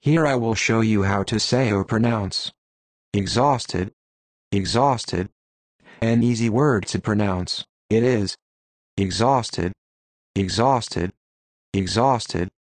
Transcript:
Here I will show you how to say or pronounce exhausted, exhausted. An easy word to pronounce. It is exhausted, exhausted, exhausted.